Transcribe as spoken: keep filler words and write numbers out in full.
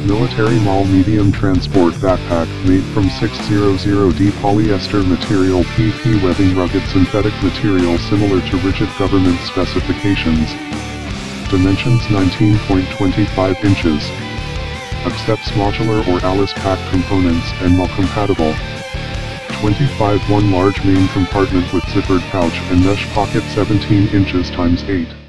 Military Molle medium transport backpack made from six hundred D polyester material P P webbing, rugged synthetic material similar to rigid government specifications. Dimensions nineteen point two five inches. Accepts modular or Alice pack components and Molle compatible. twenty-five one large main compartment with zippered pouch and mesh pocket seventeen inches by eight.